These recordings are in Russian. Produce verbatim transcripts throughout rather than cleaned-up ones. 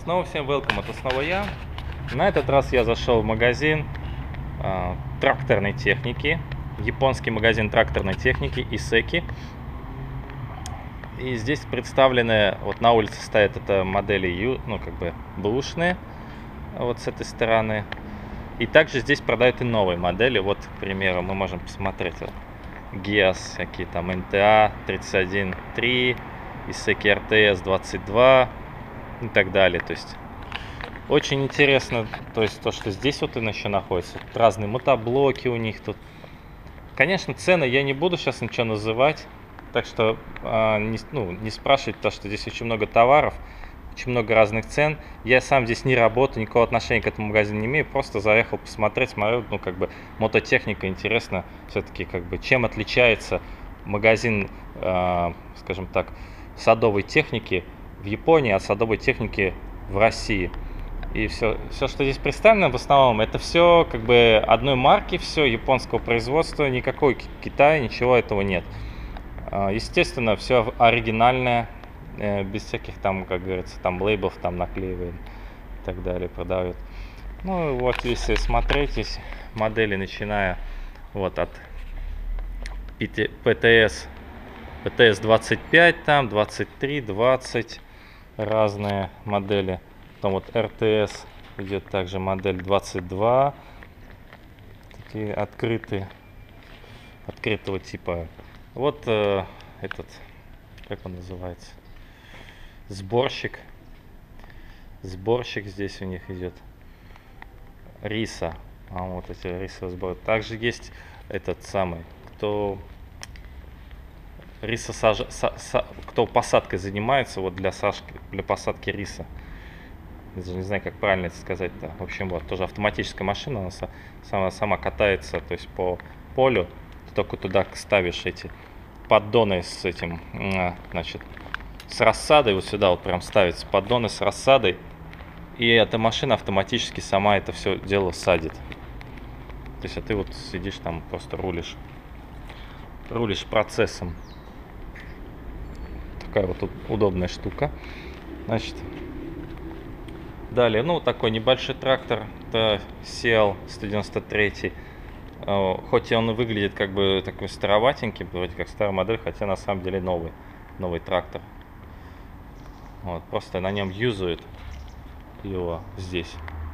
Снова всем welcome, это снова я. На этот раз я зашел в магазин э, тракторной техники, японский магазин тракторной техники Исеки. И здесь представлены, вот на улице стоят это модели Ю, ну как бы бэушные, вот с этой стороны. И также здесь продают и новые модели. Вот, к примеру, мы можем посмотреть вот, гиас, всякие там эн тэ а тридцать один три, Исеки эр тэ эс двадцать два и так далее. То есть очень интересно, то есть то, что здесь вот он еще находится. Тут разные мотоблоки у них тут. Конечно, цены я не буду сейчас ничего называть, так что э, не, ну, не спрашивайте, потому что здесь очень много товаров, очень много разных цен. Я сам здесь не работаю, никакого отношения к этому магазину не имею, просто заехал посмотреть, смотрю, ну как бы мототехника, интересно все-таки как бы чем отличается магазин, э, скажем так, садовой техники в Японии от садовой техники в России. И все, все, что здесь представлено, в основном, это все как бы одной марки, все японского производства, никакой Китая, ничего этого нет. Естественно, все оригинальное, без всяких там, как говорится, там лейблов там наклеивают и так далее, продают. Ну вот, если смотреть, здесь модели, начиная вот от пэ тэ эс, пэ тэ эс двадцать пять, там двадцать три, двадцать, разные модели. Потом вот эр тэ эс идет также модель двадцать два, такие открытые, открытого типа. Вот э, этот, как он называется, сборщик, сборщик здесь у них идет, риса, а вот эти рисовые сборы. Также есть этот самый, кто риса саж... са... Са... кто посадкой занимается, вот для сажки, для посадки риса. Даже не знаю, как правильно это сказать-то. В общем, вот тоже автоматическая машина, она сама, сама катается, то есть по полю. Ты только туда ставишь эти поддоны с этим, значит, с рассадой. Вот сюда вот прям ставится поддоны с рассадой. И эта машина автоматически сама это все дело садит. То есть, а ты вот сидишь там, просто рулишь. Рулишь процессом. Такая вот удобная штука. Значит, далее, ну, такой небольшой трактор, это си эл сто девяносто три. Хоть и он и выглядит как бы такой староватенький, вроде как старая модель, хотя на самом деле новый, новый трактор. Вот, просто на нем юзают его здесь.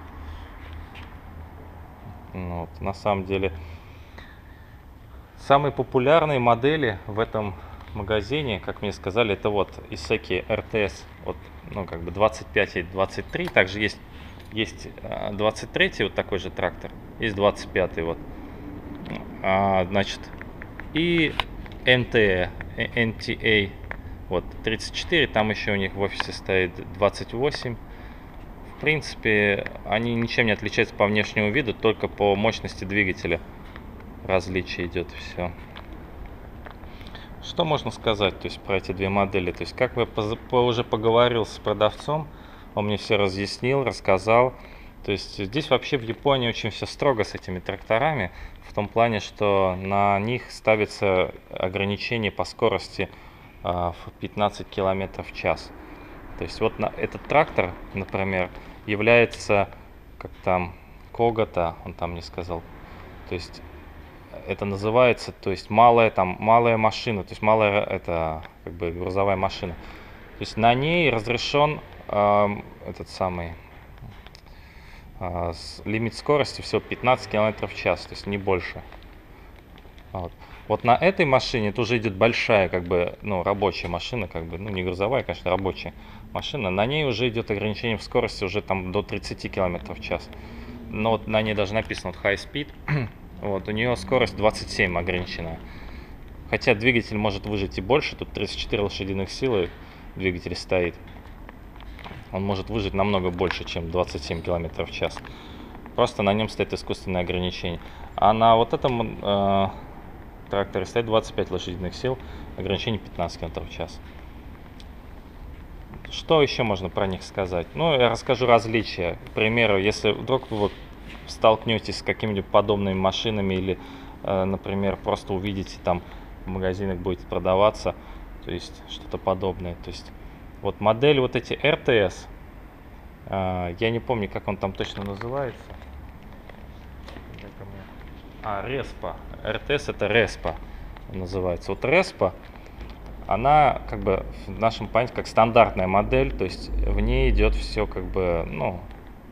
Вот, на самом деле, самые популярные модели в этом магазине, как мне сказали, это вот Исеки эр тэ эс, вот, ну как бы двадцать пять и двадцать три, также есть есть двадцать три, вот такой же трактор, есть двадцать пять, вот, а, значит, и эн тэ а, эн тэ а, вот тридцать четыре, там еще у них в офисе стоит двадцать восемь. В принципе, они ничем не отличаются по внешнему виду, только по мощности двигателя различие идет, все. Что можно сказать, то есть, про эти две модели? То есть, как я уже поговорил с продавцом, он мне все разъяснил, рассказал. То есть, здесь вообще в Японии очень все строго с этими тракторами, в том плане, что на них ставится ограничение по скорости в пятнадцать километров в час. То есть, вот на этот трактор, например, является, как там, Когата, он там не сказал, то есть, это называется, то есть малая там малая машина, то есть малая это как бы грузовая машина. То есть на ней разрешен э, этот самый э, лимит скорости всего пятнадцать километров в час, то есть не больше. Вот. Вот на этой машине это уже идет большая, как бы, ну, рабочая машина, как бы, ну, не грузовая, конечно, рабочая машина. На ней уже идет ограничение в скорости уже там до тридцати километров в час. Но вот на ней даже написано вот high speed. Вот, у нее скорость двадцать семь ограничена. Хотя двигатель может выжать и больше. Тут тридцать четыре лошадиных силы двигатель стоит. Он может выжать намного больше, чем двадцать семь километров в час. Просто на нем стоит искусственное ограничение. А на вот этом э, тракторе стоит двадцать пять лошадиных сил, ограничение пятнадцать километров в час. Что еще можно про них сказать? Ну, я расскажу различия. К примеру, если вдруг вы столкнетесь с какими-нибудь подобными машинами или, э, например, просто увидите там в магазинах будет продаваться, то есть что-то подобное. То есть вот модель вот эти эр тэ эс, А, я не помню, как он там точно называется. А, Респа. эр тэ эс это Респа называется. Вот Респа, она как бы в нашем понятии как стандартная модель, то есть в ней идет все как бы, ну,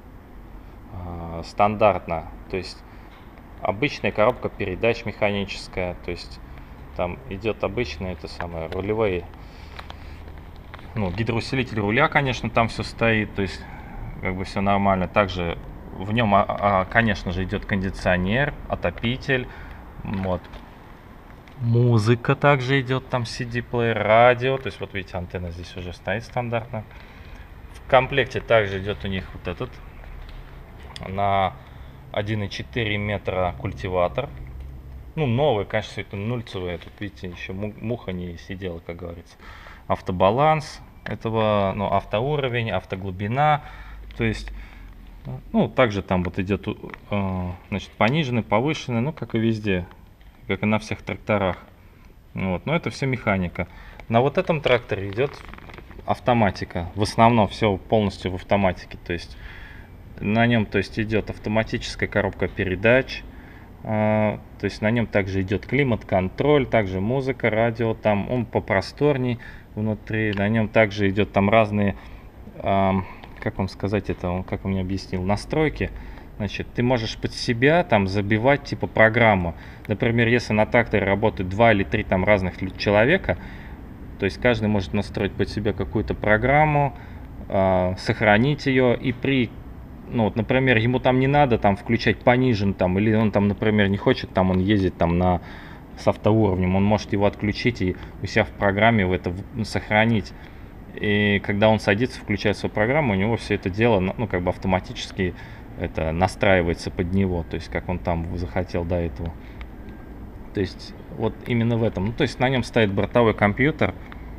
э, стандартно. То есть обычная коробка передач механическая, то есть там идет обычные это самое рулевые, ну, гидроусилитель руля, конечно, там все стоит, то есть как бы все нормально. Также в нем, конечно же, идет кондиционер, отопитель, вот. Музыка также идет, там си ди-плеер, радио, то есть вот видите, антенна здесь уже стоит стандартно. В комплекте также идет у них вот этот на один и четыре метра культиватор. Ну, новый, конечно, все это нульцевое, тут видите, еще муха не сидела, как говорится. Автобаланс этого, ну, автоуровень, автоглубина, то есть, ну, также там вот идет, значит, пониженный, повышенный, ну, как и везде, как и на всех тракторах. Вот. Но это все механика. На вот этом тракторе идет автоматика. В основном все полностью в автоматике. То есть на нем, то есть, идет автоматическая коробка передач. А, то есть на нем также идет климат-контроль, также музыка, радио. Там он попросторней внутри. На нем также идет там разные, а, как вам сказать это, он как он мне объяснил, настройки. Значит, ты можешь под себя там забивать типа программу. Например, если на тракторе работают два или три там разных человека, то есть каждый может настроить под себя какую-то программу, э, сохранить ее, и при, ну вот, например, ему там не надо там включать понижен там, или он там, например, не хочет там, он ездит там на с автоуровнем, он может его отключить и у себя в программе в это сохранить. И когда он садится, включает свою программу, у него все это дело, ну, как бы автоматически это настраивается под него, то есть как он там захотел до этого. То есть вот именно в этом. Ну, то есть на нем стоит бортовой компьютер.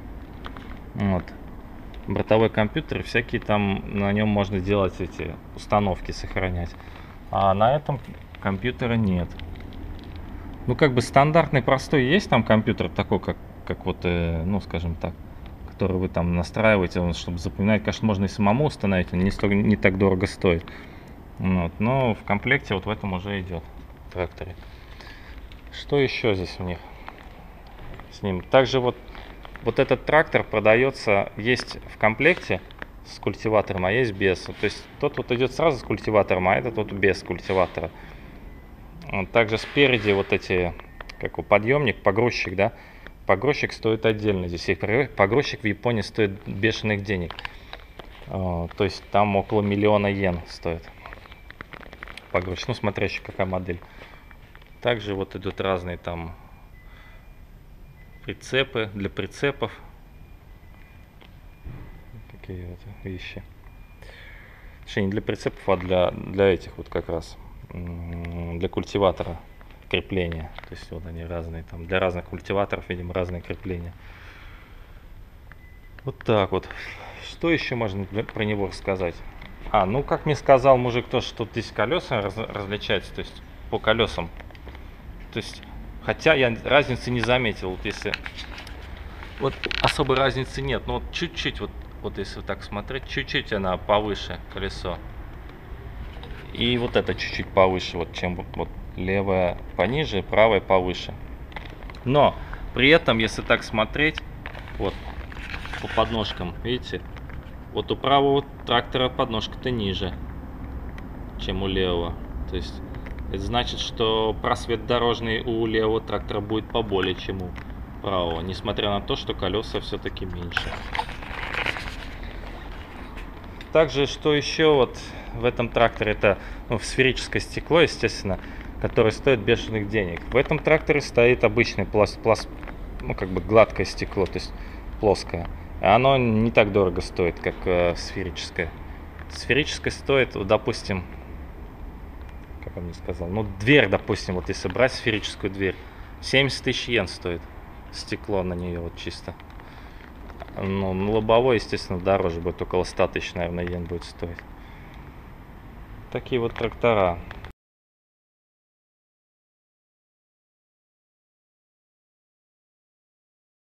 Вот. Бортовой компьютер, всякие там на нем можно делать эти установки, сохранять. А на этом компьютера нет. Ну, как бы стандартный, простой есть там компьютер такой, как, как вот, э, ну, скажем так, который вы там настраиваете, чтобы запоминать. Конечно, можно и самому установить, он не, сто, не так дорого стоит. Вот, но в комплекте вот в этом уже идет в тракторе. Что еще здесь у них с ним? Также вот, вот этот трактор продается, есть в комплекте с культиватором, а есть без. То есть тот вот идет сразу с культиватором, а этот вот без культиватора. Вот, также спереди вот эти, как у подъемник, погрузчик, да, погрузчик стоит отдельно. Здесь погрузчик в Японии стоит бешеных денег. То есть там около миллиона йен стоит погрузчик, ну смотря еще какая модель. Также вот идут разные там прицепы для прицепов. Такие вот вещи. Точнее, не для прицепов, а для, для этих вот как раз. Для культиватора крепления. То есть вот они разные там. Для разных культиваторов, видимо, разные крепления. Вот так вот. Что еще можно про него рассказать? А, ну как мне сказал мужик, то, что тут здесь колеса раз, различаются, то есть по колесам. То есть, хотя я разницы не заметил, вот если, вот особой разницы нет, но вот чуть-чуть, вот, вот если вот так смотреть, чуть-чуть она повыше колесо. И вот это чуть-чуть повыше, вот чем вот левое пониже, правое повыше. Но при этом, если так смотреть, вот по подножкам, видите, вот у правого трактора подножка-то ниже, чем у левого. То есть это значит, что просвет дорожный у левого трактора будет поболее, чем у правого, несмотря на то, что колеса все-таки меньше. Также, что еще вот в этом тракторе, это, ну, сферическое стекло, естественно, которое стоит бешеных денег. В этом тракторе стоит обычный пласт, пласт, ну, как бы гладкое стекло, то есть плоское. Оно не так дорого стоит, как э, сферическое. Сферическое стоит, вот, допустим, как он мне сказал, ну, дверь, допустим, вот если брать сферическую дверь, семьдесят тысяч йен стоит стекло на нее, вот чисто. Ну, на лобовой, естественно, дороже будет, около ста тысяч, наверное, йен будет стоить. Такие вот трактора.